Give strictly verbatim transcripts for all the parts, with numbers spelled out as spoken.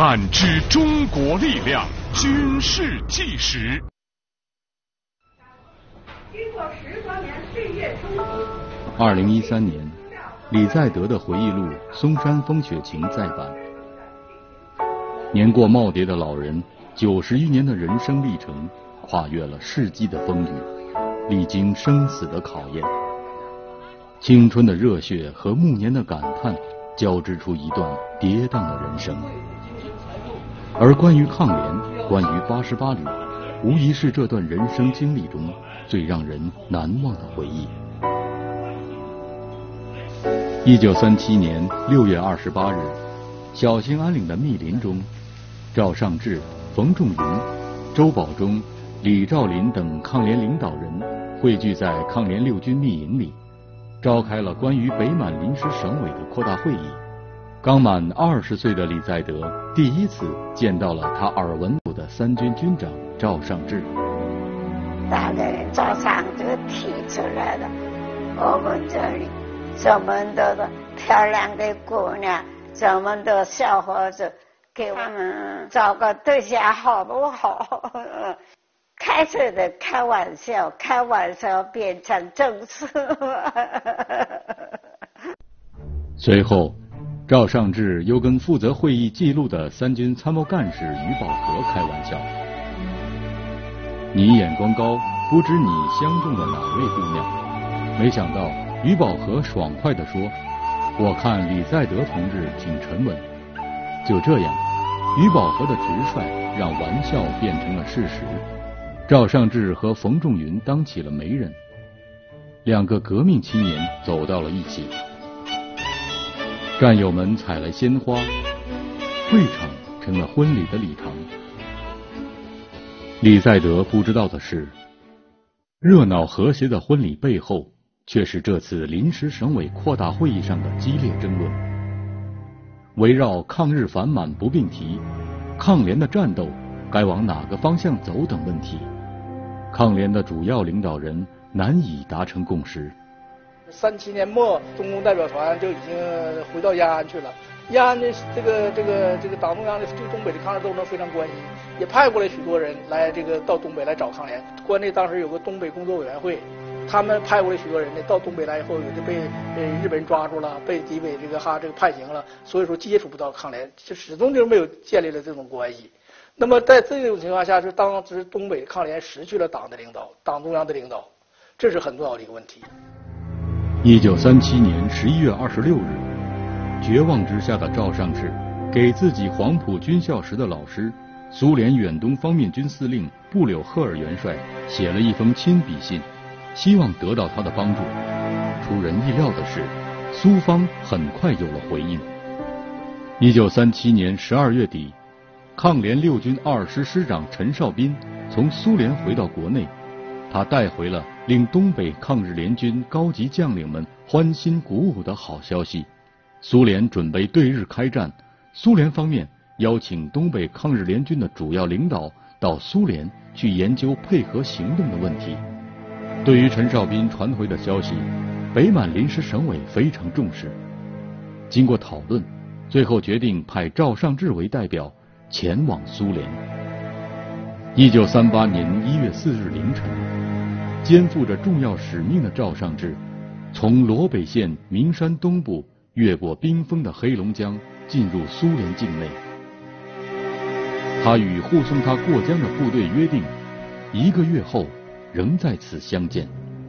感知中国力量军事纪实。 二零一三年，李在德的回忆录《嵩山风雪情》再版。年过耄耋的老人，九十余年的人生历程，跨越了世纪的风雨，历经生死的考验。青春的热血和暮年的感叹，交织出一段跌宕的人生。而关于抗联，关于八十八旅，无疑是这段人生经历中最让人难忘的回忆。一九三七年六月二十八日，小兴安岭的密林中，赵尚志、冯仲云、周保中、李兆林等抗联领导人汇聚在抗联六军密营里，召开了关于北满临时省委的扩大会议。刚满二十岁的李在德第一次见到了他耳闻目的三军军长赵尚志。 大概赵尚志提出来了，我们这里这么多的漂亮的姑娘，这么多小伙子，给我们找个对象好不好？开始的开玩笑，开玩笑变成正事。 随后，赵尚志又跟负责会议记录的三军参谋干事于宝和开玩笑：“你眼光高，不知你相中的哪位姑娘？”没想到于宝和爽快地说：“我看李在德同志挺沉稳。”就这样，于宝和的直率让玩笑变成了事实。赵尚志和冯仲云当起了媒人，两个革命青年走到了一起。战友们采来鲜花，会场成了婚礼的礼堂。李在德不知道的是，热闹和谐的婚礼背后，却是这次临时省委扩大会议上的激烈争论。围绕抗日反满不并提、抗联的战斗该往哪个方向走等问题，抗联的主要领导人难以达成共识。 三七年末，中共代表团就已经回到延安去了。延安的这个这个这个党中央的对东北的抗日斗争非常关心，也派过来许多人来这个到东北来找抗联。关内当时有个东北工作委员会，他们派过来许多人呢，到东北来以后，有的被被日本人抓住了，被敌伪这个哈这个判刑了，所以说接触不到抗联，就始终就没有建立了这种关系。那么在这种情况下，是当时东北抗联失去了党的领导，党中央的领导，这是很重要的一个问题。 一九三七年十一月二十六日，绝望之下的赵尚志给自己黄埔军校时的老师、苏联远东方面军司令布柳赫尔元帅写了一封亲笔信，希望得到他的帮助。出人意料的是，苏方很快有了回应。一九三七年十二月底，抗联六军二师师长陈绍斌从苏联回到国内，他带回了令东北抗日联军高级将领们欢欣鼓舞的好消息：苏联准备对日开战。苏联方面邀请东北抗日联军的主要领导到苏联去研究配合行动的问题。对于陈绍斌传回的消息，北满临时省委非常重视。经过讨论，最后决定派赵尚志为代表前往苏联。一九三八年一月四日凌晨，肩负着重要使命的赵尚志，从罗北县名山东部越过冰封的黑龙江，进入苏联境内。他与护送他过江的部队约定，一个月后仍在此相见。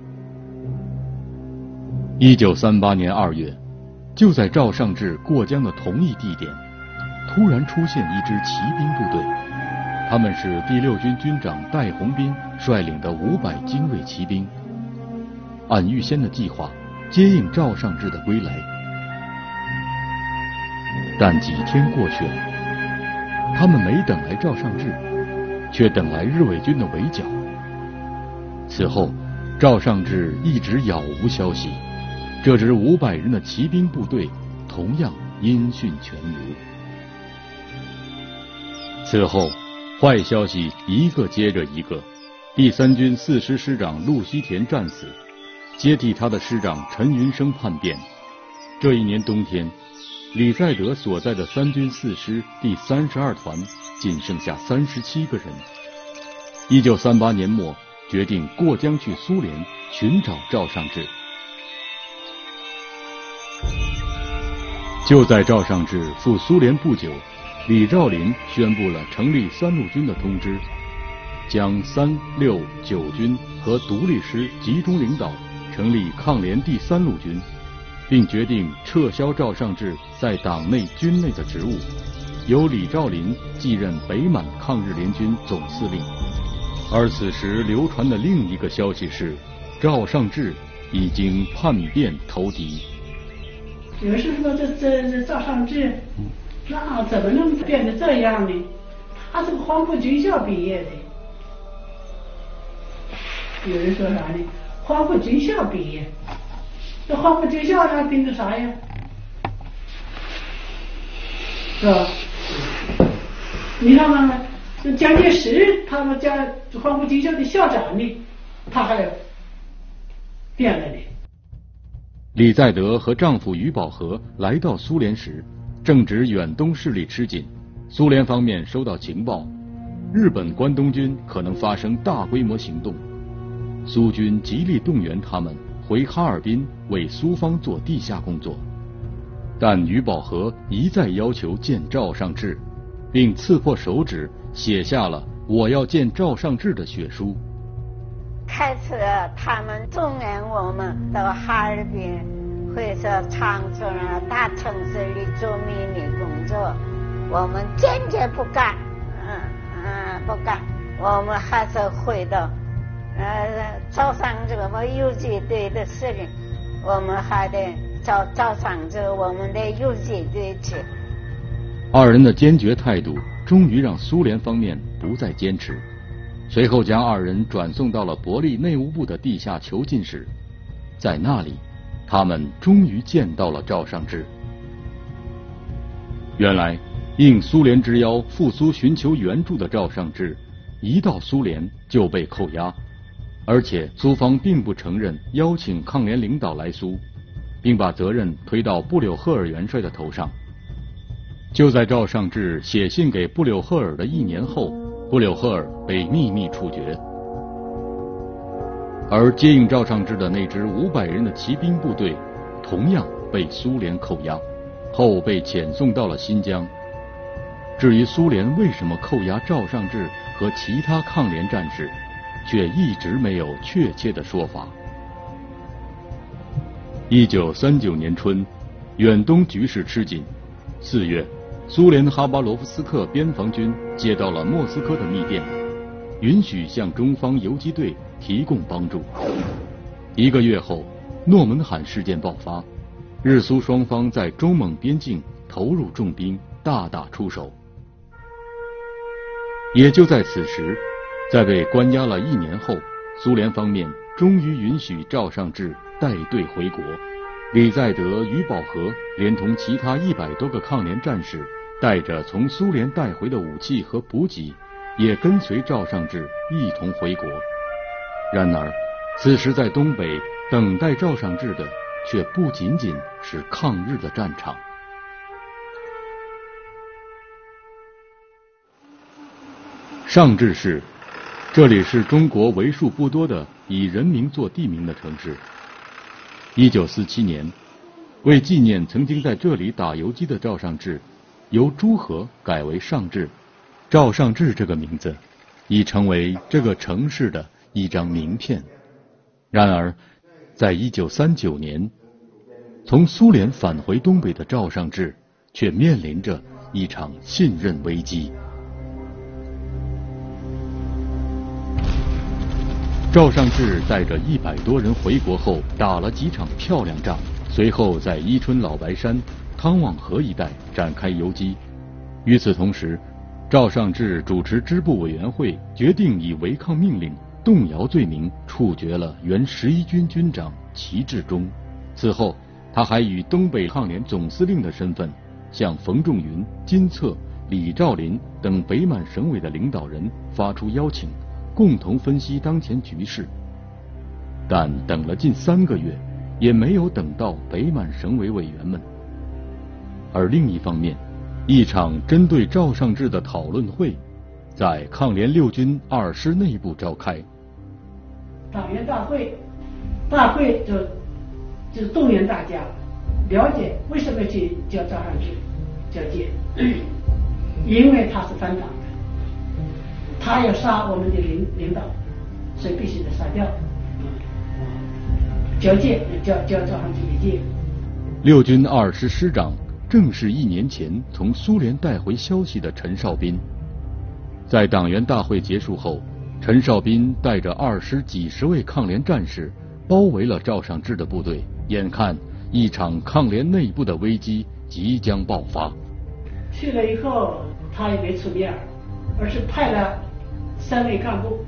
一九三八年二月，就在赵尚志过江的同一地点，突然出现一支骑兵部队。他们是第六军军长戴鸿斌率领的五百精锐骑兵，按预先的计划接应赵尚志的归来。但几天过去了，他们没等来赵尚志，却等来日伪军的围剿。此后，赵尚志一直杳无消息，这支五百人的骑兵部队同样音讯全无。此后，坏消息一个接着一个。第三军四师师长陆希田战死，接替他的师长陈云生叛变。这一年冬天， 李在德所在的三军四师第三十二团仅剩下三十七个人。一九三八年末，决定过江去苏联寻找赵尚志。就在赵尚志赴苏联不久，李兆麟宣布了成立三路军的通知，将三、六、九军和独立师集中领导，成立抗联第三路军，并决定撤销赵尚志在党内军内的职务，由李兆麟继任北满抗日联军总司令。而此时流传的另一个消息是，赵尚志已经叛变投敌。 有人说这这这赵尚志，那怎么能变得这样呢？他是个黄埔军校毕业的。有人说啥呢？黄埔军校毕业，这黄埔军校他凭着啥呀？是吧？你看看看，这蒋介石他们家黄埔军校的校长呢，他还变了呢。 李在德和丈夫于宝和来到苏联时，正值远东势力吃紧，苏联方面收到情报，日本关东军可能发生大规模行动，苏军极力动员他们回哈尔滨为苏方做地下工作，但于宝和一再要求见赵尚志，并刺破手指写下了“我要见赵尚志”的血书。 开始他们动员我们到哈尔滨或者长春啊大城市里做秘密工作，我们坚决不干，嗯嗯不干，我们还是回到呃赵尚志我们游击队的司令，我们还得找赵尚志我们的游击队去。 二人的坚决态度终于让苏联方面不再坚持，随后将二人转送到了伯利内务部的地下囚禁室，在那里他们终于见到了赵尚志。原来应苏联之邀赴苏寻求援助的赵尚志一到苏联就被扣押，而且苏方并不承认邀请抗联领导来苏，并把责任推到布柳赫尔元帅的头上。就在赵尚志写信给布柳赫尔的一年后，布柳赫尔被秘密处决，而接应赵尚志的那支五百人的骑兵部队同样被苏联扣押，后被遣送到了新疆。至于苏联为什么扣押赵尚志和其他抗联战士，却一直没有确切的说法。一九三九年春，远东局势吃紧，四月，苏联哈巴罗夫斯克边防军接到了莫斯科的密电，允许向中方游击队提供帮助。一个月后，诺门罕事件爆发，日苏双方在中蒙边境投入重兵，大打出手。也就在此时，在被关押了一年后，苏联方面终于允许赵尚志带队回国。李在德、于宝和连同其他一百多个抗联战士，带着从苏联带回的武器和补给，也跟随赵尚志一同回国。然而，此时在东北等待赵尚志的，却不仅仅是抗日的战场。尚志市，这里是中国为数不多的以人名做地名的城市。一九四七年，为纪念曾经在这里打游击的赵尚志，由朱河改为尚志。赵尚志这个名字已成为这个城市的一张名片。然而，在一九三九年，从苏联返回东北的赵尚志却面临着一场信任危机。赵尚志带着一百多人回国后，打了几场漂亮仗，随后在伊春老白山、汤旺河一带展开游击。与此同时，赵尚志主持支部委员会，决定以违抗命令、动摇罪名处决了原十一军军长齐志忠。此后，他还以东北抗联总司令的身份，向冯仲云、金策、李兆麟等北满省委的领导人发出邀请，共同分析当前局势。但等了近三个月，也没有等到北满省委委员们。 而另一方面，一场针对赵尚志的讨论会在抗联六军二师内部召开。 党员大会，大会就就动员大家了解为什么去叫赵尚志交接，因为他是反党的，他要杀我们的领领导，所以必须得杀掉。交界叫叫赵尚志为界。 六军二师师长正是一年前从苏联带回消息的陈少斌。在党员大会结束后，陈少斌带着二师几十位抗联战士包围了赵尚志的部队，眼看一场抗联内部的危机即将爆发。 去了以后，他也没出面，而是派了三位干部，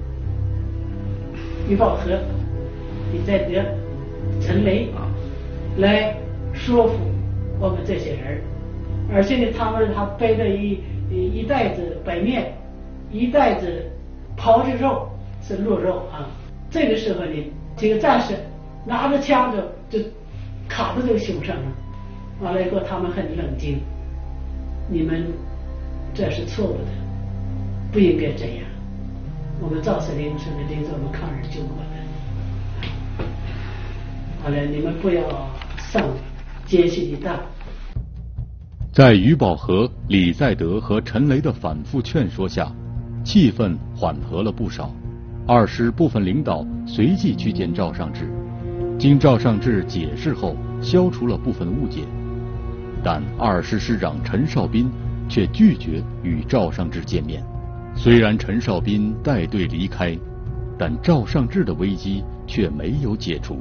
于宝和、李在德、陈雷来说服我们这些人，而且呢，他们还背着一一袋子白面，一袋子刨着肉，是鹿肉啊。这个时候呢，这个战士拿着枪就就卡在这个胸上了。完了以后，他们很冷静，你们这是错误的，不应该这样。我们赵司令是领着我们抗日救国的，好了，你们不要上奸细的当。 在于宝和、李在德和陈雷的反复劝说下，气氛缓和了不少。二师部分领导随即去见赵尚志，经赵尚志解释后，消除了部分误解。但二师师长陈少斌却拒绝与赵尚志见面。虽然陈少斌带队离开，但赵尚志的危机却没有解除。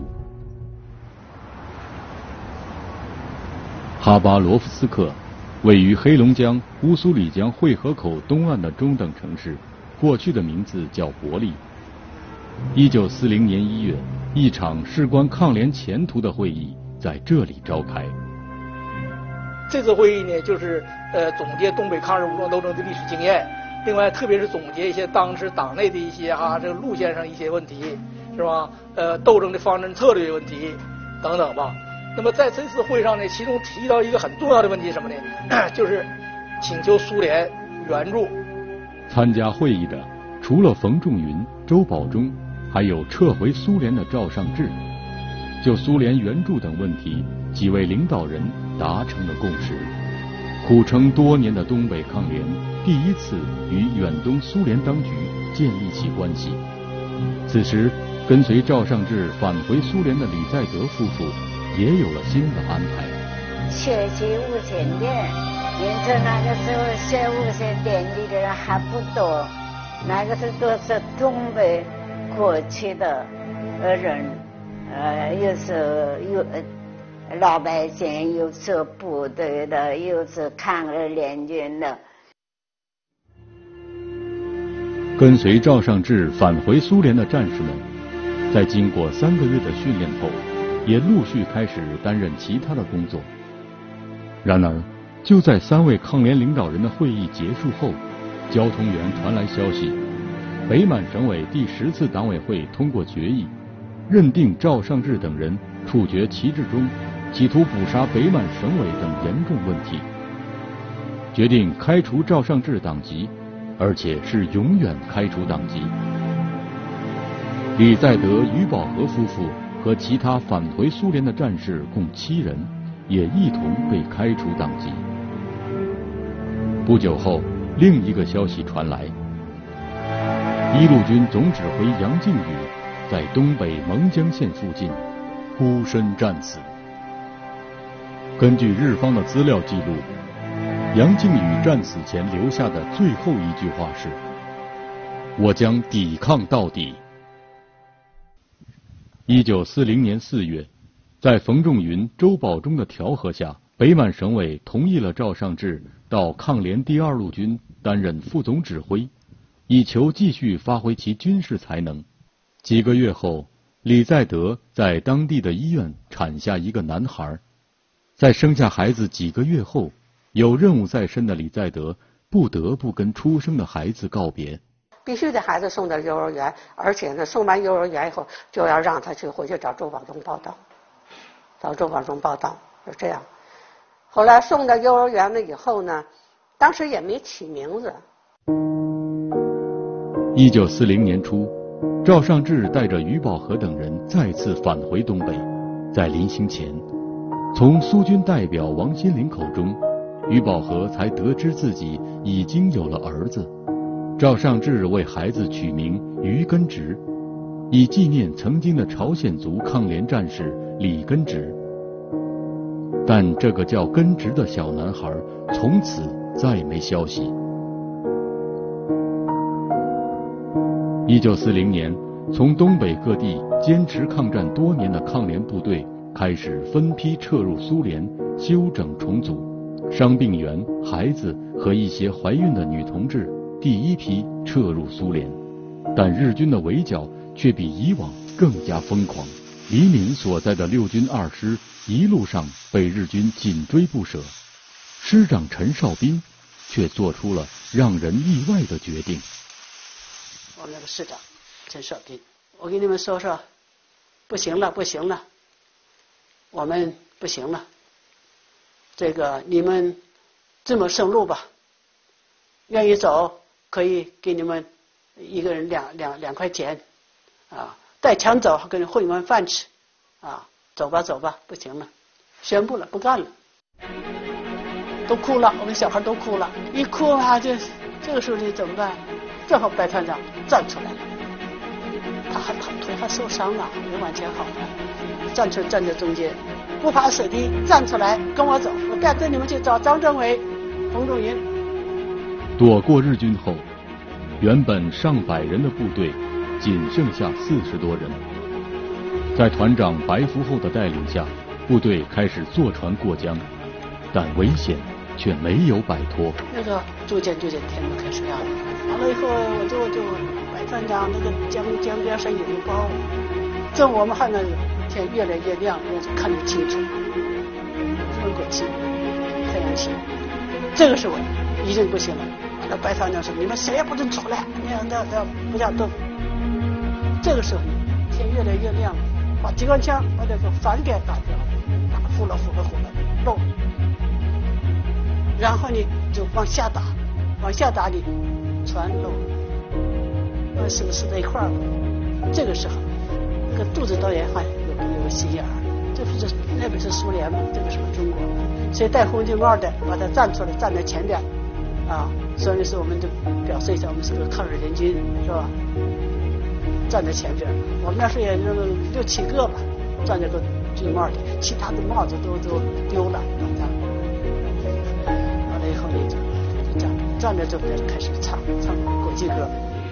哈巴罗夫斯克位于黑龙江乌苏里江汇河口东岸的中等城市，过去的名字叫伯利。一九四零年一月，一场事关抗联前途的会议在这里召开。 这次会议呢，就是呃总结东北抗日武装斗争的历史经验，另外特别是总结一些当时党内的一些哈这个路线上一些问题，是吧？呃，斗争的方针策略问题等等吧。那么在这次会上呢，其中提到一个很重要的问题是什么呢？就是请求苏联援助。 参加会议的除了冯仲云、周保中，还有撤回苏联的赵尚志。就苏联援助等问题，几位领导人达成了共识。苦撑多年的东北抗联第一次与远东苏联当局建立起关系。此时，跟随赵尚志返回苏联的李在德夫妇也有了新的安排。 学习无线电，因此那个时候学无线电的人还不多，那个是都是东北过去的人，呃，有时有老百姓，有是部队的，有是抗日联军的。 跟随赵尚志返回苏联的战士们，在经过三个月的训练后，也陆续开始担任其他的工作。然而，就在三位抗联领导人的会议结束后，交通员传来消息，北满省委第十次党委会通过决议，认定赵尚志等人处决齐志忠，企图捕杀北满省委等严重问题，决定开除赵尚志党籍，而且是永远开除党籍。李在德、于宝和夫妇和其他返回苏联的战士共七人，也一同被开除党籍。不久后，另一个消息传来，一路军总指挥杨靖宇在东北蒙江县附近孤身战死。根据日方的资料记录，杨靖宇战死前留下的最后一句话是：“我将抵抗到底。”一九四零年四月，在冯仲云、周保中的调和下，北满省委同意了赵尚志到抗联第二路军担任副总指挥，以求继续发挥其军事才能。几个月后，李在德在当地的医院产下一个男孩。在生下孩子几个月后，有任务在身的李在德不得不跟出生的孩子告别。 必须得孩子送到幼儿园，而且呢，送完幼儿园以后就要让他去回去找周保中报道，找周保中报道，是这样。 后来送到幼儿园了以后呢，当时也没起名字。 一九四零年初，赵尚志带着于宝和等人再次返回东北，在临行前，从苏军代表王新龄口中，于宝和才得知自己已经有了儿子。赵尚志为孩子取名于根直，以纪念曾经的朝鲜族抗联战士李根直。但这个叫根直的小男孩从此再没消息。一九四零年，从东北各地坚持抗战多年的抗联部队开始分批撤入苏联，休整重组，伤病员、孩子和一些怀孕的女同志第一批撤入苏联。但日军的围剿却比以往更加疯狂，李敏所在的六军二师一路上被日军紧追不舍，师长陈少斌却做出了让人意外的决定。 我们那个师长陈少斌，我给你们说说，不行了，不行了，我们不行了，这个你们这么上路吧，愿意走可以给你们一个人两两两块钱，啊，带枪走给你混一碗饭吃，啊，走吧走吧，不行了，宣布了不干了，都哭了，我们小孩都哭了，一哭啊，就这个时候你怎么办？正好白团长站出来了，他还他腿还受伤了，没往前好了，站出来站在中间，不怕死的站出来跟我走，我带着你们去找张政委、冯仲云。 躲过日军后，原本上百人的部队仅剩下四十多人。在团长白福厚的带领下，部队开始坐船过江，但危险却没有摆脱。 那个逐渐逐渐天就开始亮了，完了以后我就就白团长那个江江边上有个包，正我们看那个天越来越亮，我就看得清楚，中国旗，太阳旗，这个时候已经不行了。那白团长说：“你们谁也不准出来，你要要要不要动。”这个时候天越来越亮了，把机关枪把这个帆给打掉了，呼了呼了呼了漏。然后你就往下打，往下打你船漏，那是不是在一块儿了？这个时候，那个杜指导员还有个有个心眼儿，这不是那边是苏联吗？这个是中国，所以戴红军帽的把他站出来，站在前边，啊，所以说我们就表示一下，我们是个抗日联军，是吧？站在前边，我们那时候也就六七个吧，站这个军帽的，其他的帽子都都丢了，大家。完了以后呢，就就站站在这边开始唱唱国际歌。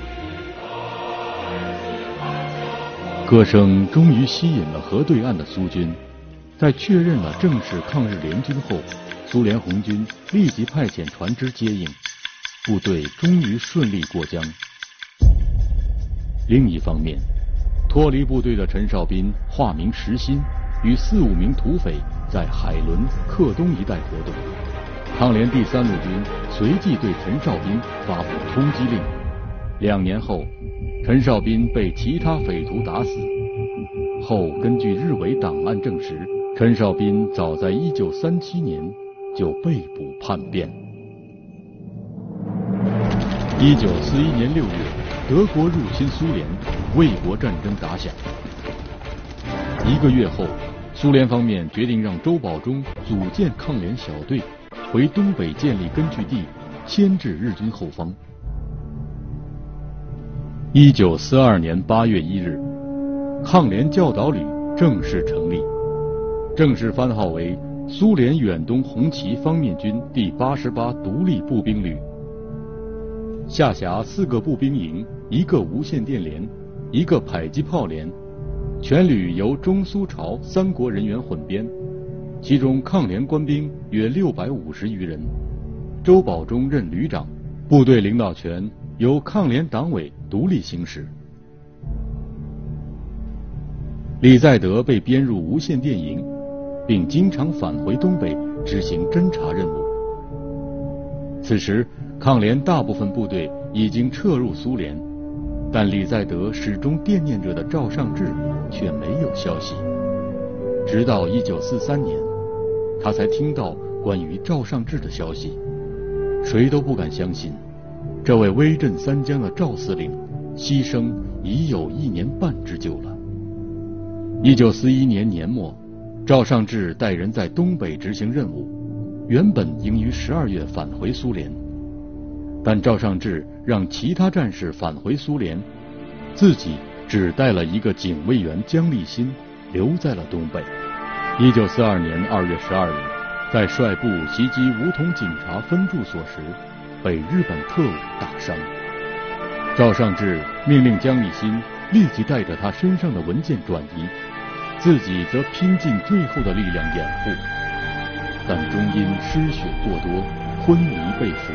歌声终于吸引了河对岸的苏军，在确认了正式抗日联军后，苏联红军立即派遣船只接应，部队终于顺利过江。另一方面，脱离部队的陈少斌化名石新，与四五名土匪在海伦、克东一带活动。抗联第三路军随即对陈少斌发布通缉令。两年后，陈少斌被其他匪徒打死。后根据日伪档案证实，陈少斌早在一九三七年就被捕叛变。一九四一年六月，德国入侵苏联，卫国战争打响。一个月后，苏联方面决定让周保中组建抗联小队，回东北建立根据地，牵制日军后方。一九四二年八月一日，抗联教导旅正式成立，正式番号为苏联远东红旗方面军第八十八独立步兵旅，下辖四个步兵营，一个无线电连，一个迫击炮连，全旅由中苏朝三国人员混编，其中抗联官兵约六百五十余人，周保中任旅长，部队领导权由抗联党委独立行使。李在德被编入无线电营，并经常返回东北执行侦察任务。此时，抗联大部分部队已经撤入苏联，但李在德始终惦念着的赵尚志却没有消息。直到一九四三年，他才听到关于赵尚志的消息，谁都不敢相信，这位威震三江的赵司令牺牲已有一年半之久了。一九四一年年末，赵尚志带人在东北执行任务，原本应于十二月返回苏联，但赵尚志让其他战士返回苏联，自己只带了一个警卫员姜立新留在了东北。一九四二年二月十二日，在率部袭击梧桐警察分驻所时，被日本特务打伤。赵尚志命令姜立新立即带着他身上的文件转移，自己则拼尽最后的力量掩护，但终因失血过多昏迷被俘。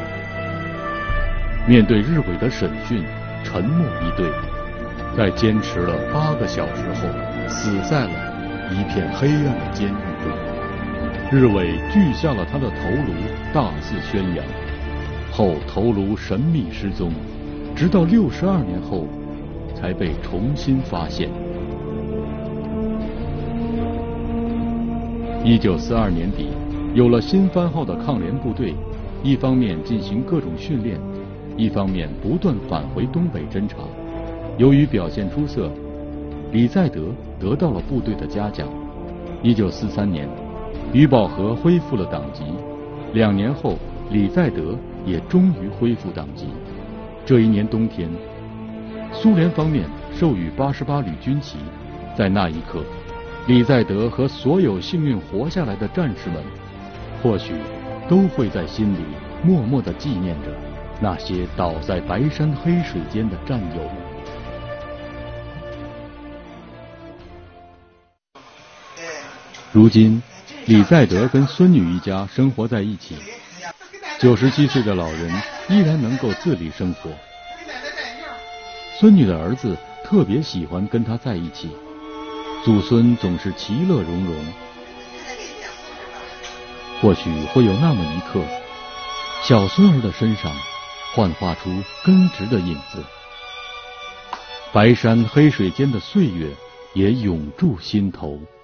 面对日伪的审讯，沉默以对，在坚持了八个小时后，死在了一片黑暗的监狱中。日伪锯下了他的头颅，大肆宣扬，后头颅神秘失踪，直到六十二年后才被重新发现。一九四二年底，有了新番号的抗联部队，一方面进行各种训练，一方面不断返回东北侦察。由于表现出色，李在德得到了部队的嘉奖。一九四三年，于宝和恢复了党籍，两年后，李在德也终于恢复党籍。这一年冬天，苏联方面授予八十八旅军旗，在那一刻，李在德和所有幸运活下来的战士们，或许都会在心里默默地纪念着那些倒在白山黑水间的战友们。如今，李在德跟孙女一家生活在一起，九十七岁的老人依然能够自理生活。孙女的儿子特别喜欢跟他在一起，祖孙总是其乐融融。或许会有那么一刻，小孙儿的身上幻化出根直的影子，白山黑水间的岁月也永驻心头。